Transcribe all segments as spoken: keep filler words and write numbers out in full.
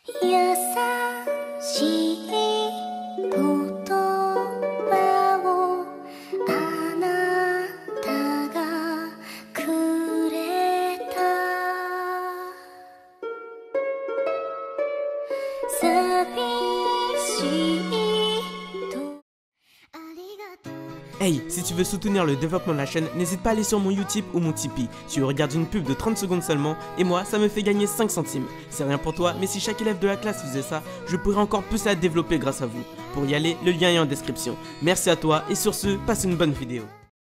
Hey, si tu veux soutenir le développement de la chaîne, n'hésite pas à aller sur mon YouTube ou mon Tipeee. Tu regardes une pub de trente secondes seulement, et moi, ça me fait gagner cinq centimes. C'est rien pour toi, mais si chaque élève de la classe faisait ça, je pourrais encore plus la développer grâce à vous. Pour y aller, le lien est en description. Merci à toi, et sur ce, passe une bonne vidéo.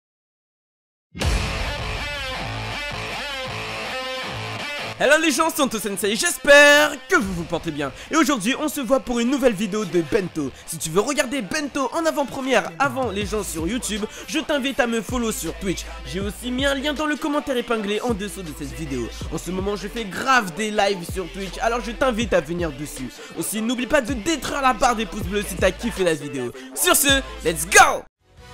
Hello les gens, c'est Anto Sensei, j'espère que vous vous portez bien. Et aujourd'hui on se voit pour une nouvelle vidéo de Bento. Si tu veux regarder Bento en avant-première avant les gens sur YouTube, je t'invite à me follow sur Twitch. J'ai aussi mis un lien dans le commentaire épinglé en dessous de cette vidéo. En ce moment je fais grave des lives sur Twitch, alors je t'invite à venir dessus. Aussi n'oublie pas de détruire la barre des pouces bleus si t'as kiffé la vidéo. Sur ce, let's go!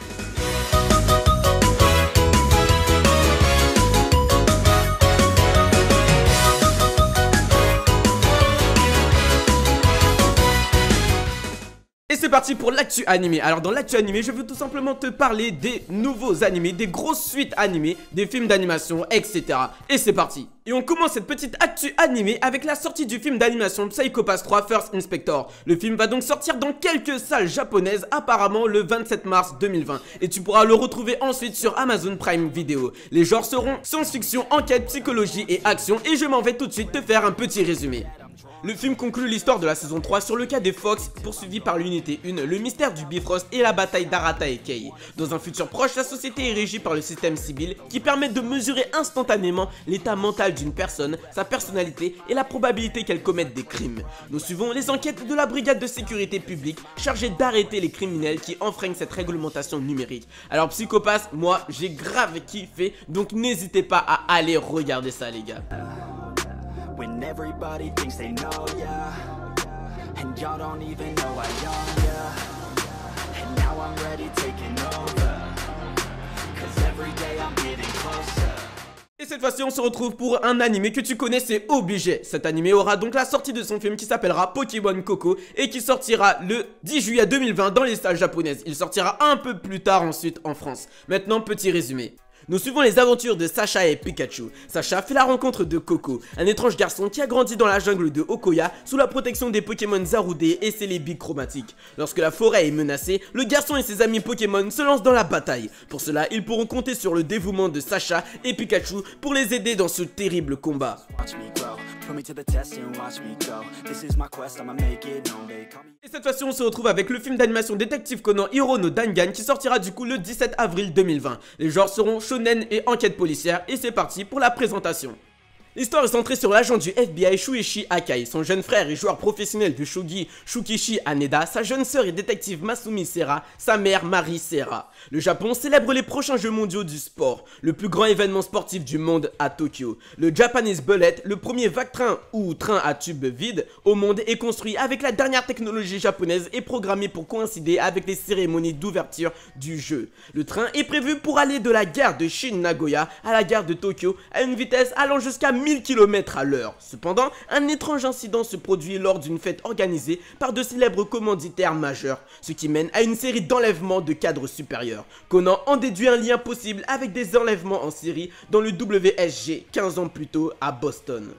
Et c'est parti pour l'actu animé. Alors dans l'actu animé, je veux tout simplement te parler des nouveaux animés, des grosses suites animées, des films d'animation, et cetera. Et c'est parti. Et on commence cette petite actu animée avec la sortie du film d'animation Psycho Pass trois First Inspector. Le film va donc sortir dans quelques salles japonaises, apparemment le vingt-sept mars deux mille vingt. Et tu pourras le retrouver ensuite sur Amazon Prime Video. Les genres seront science-fiction, enquête, psychologie et action. Et je m'en vais tout de suite te faire un petit résumé. Le film conclut l'histoire de la saison trois sur le cas des Fox, poursuivi par l'unité un, le mystère du Bifrost et la bataille d'Arata et Kei. Dans un futur proche, la société est régie par le système Sibyl qui permet de mesurer instantanément l'état mental d'une personne, sa personnalité et la probabilité qu'elle commette des crimes. Nous suivons les enquêtes de la brigade de sécurité publique chargée d'arrêter les criminels qui enfreignent cette réglementation numérique. Alors Psycho Pass, moi j'ai grave kiffé, donc n'hésitez pas à aller regarder ça les gars. When everybody thinks they know ya, and y'all don't even know I own ya, and now I'm ready taking over, cause every day I'm getting closer. Et cette fois-ci on se retrouve pour un animé que tu connais, c'est obligé. Cet animé aura donc la sortie de son film qui s'appellera Pokémon Coco et qui sortira le dix juillet deux mille vingt dans les salles japonaises. Il sortira un peu plus tard ensuite en France. Maintenant petit résumé. Nous suivons les aventures de Sacha et Pikachu. Sacha fait la rencontre de Coco, un étrange garçon qui a grandi dans la jungle de Okoya sous la protection des Pokémon Zarude et Celebi chromatiques. Lorsque la forêt est menacée, le garçon et ses amis Pokémon se lancent dans la bataille. Pour cela, ils pourront compter sur le dévouement de Sacha et Pikachu pour les aider dans ce terrible combat. Et cette fois-ci on se retrouve avec le film d'animation Détective Conan Hiro no Dangan qui sortira du coup le dix-sept avril deux mille vingt. Les genres seront shonen et enquête policière et c'est parti pour la présentation. L'histoire est centrée sur l'agent du F B I Shuichi Akai. Son jeune frère est joueur professionnel du shogi Shukichi Haneda. Sa jeune sœur est détective Masumi Sera. Sa mère Mari Sera. Le Japon célèbre les prochains jeux mondiaux du sport. Le plus grand événement sportif du monde à Tokyo. Le Japanese Bullet, le premier vague train ou train à tube vide au monde, est construit avec la dernière technologie japonaise et programmé pour coïncider avec les cérémonies d'ouverture du jeu. Le train est prévu pour aller de la gare de Shin-Nagoya à la gare de Tokyo à une vitesse allant jusqu'à mille kilomètres à l'heure. Cependant, un étrange incident se produit lors d'une fête organisée par de célèbres commanditaires majeurs, ce qui mène à une série d'enlèvements de cadres supérieurs. Conan en déduit un lien possible avec des enlèvements en série dans le W S G quinze ans plus tôt à Boston.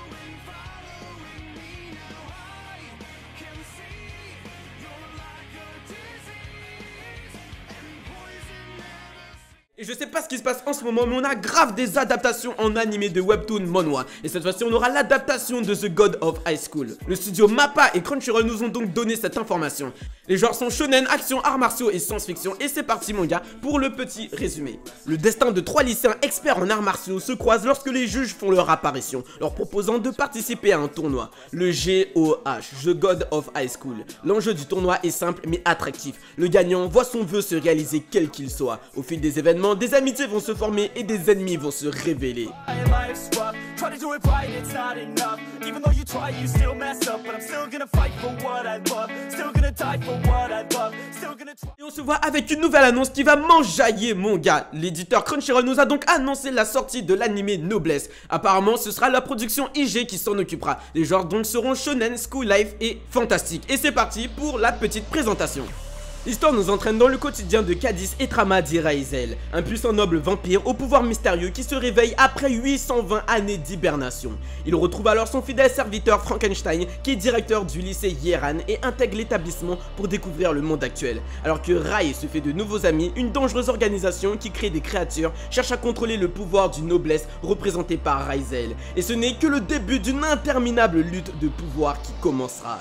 Et je sais pas ce qui se passe en ce moment, mais on a grave des adaptations en animé de webtoon manhwa. Et cette fois-ci, on aura l'adaptation de The God of High School. Le studio Mappa et Crunchyroll nous ont donc donné cette information. Les genres sont shonen, action, arts martiaux et science-fiction. Et c'est parti mon gars pour le petit résumé. Le destin de trois lycéens experts en arts martiaux se croise lorsque les juges font leur apparition, leur proposant de participer à un tournoi. Le G O H, The God of High School. L'enjeu du tournoi est simple mais attractif. Le gagnant voit son vœu se réaliser quel qu'il soit. Au fil des événements, maintenant, des amitiés vont se former et des ennemis vont se révéler. Et on se voit avec une nouvelle annonce qui va m'enjailler mon gars. L'éditeur Crunchyroll nous a donc annoncé la sortie de l'animé Noblesse. Apparemment ce sera la production I G qui s'en occupera. Les genres donc seront shonen, school life et fantastique. Et c'est parti pour la petite présentation. L'histoire nous entraîne dans le quotidien de Cadiz Etrama Raizel, un puissant noble vampire au pouvoir mystérieux qui se réveille après huit cent vingt années d'hibernation. Il retrouve alors son fidèle serviteur Frankenstein qui est directeur du lycée Yeran et intègre l'établissement pour découvrir le monde actuel. Alors que Rai se fait de nouveaux amis, une dangereuse organisation qui crée des créatures cherche à contrôler le pouvoir du noblesse représenté par Raizel. Et ce n'est que le début d'une interminable lutte de pouvoir qui commencera.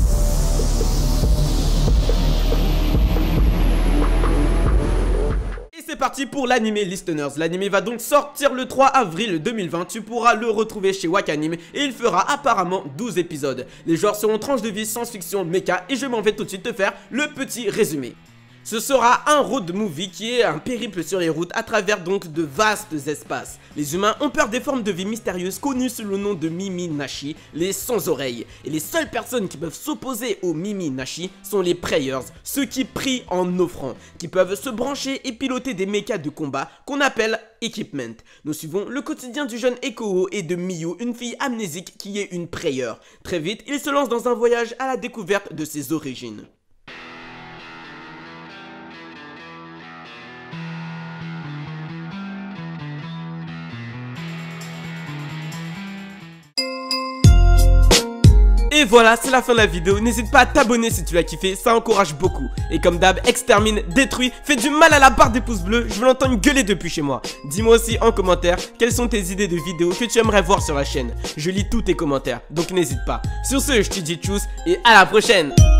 C'est parti pour l'animé Listeners. L'animé va donc sortir le trois avril deux mille vingt. Tu pourras le retrouver chez Wakanim et il fera apparemment douze épisodes. Les genres seront tranches de vie, science-fiction, mecha et je m'en vais tout de suite te faire le petit résumé. Ce sera un road movie qui est un périple sur les routes à travers donc de vastes espaces. Les humains ont peur des formes de vie mystérieuses connues sous le nom de Mimi Nashi, les sans oreilles. Et les seules personnes qui peuvent s'opposer aux Mimi Nashi sont les Prayers, ceux qui prient en offrant, qui peuvent se brancher et piloter des mechas de combat qu'on appelle Equipment. Nous suivons le quotidien du jeune Ekoo et de Miyu, une fille amnésique qui est une Prayer. Très vite, il se lance dans un voyage à la découverte de ses origines. Et voilà, c'est la fin de la vidéo. N'hésite pas à t'abonner si tu l'as kiffé, ça encourage beaucoup. Et comme d'hab, extermine, détruis, fais du mal à la barre des pouces bleus. Je veux l'entendre gueuler depuis chez moi. Dis-moi aussi en commentaire quelles sont tes idées de vidéos que tu aimerais voir sur la chaîne. Je lis tous tes commentaires, donc n'hésite pas. Sur ce, je te dis tchuss et à la prochaine.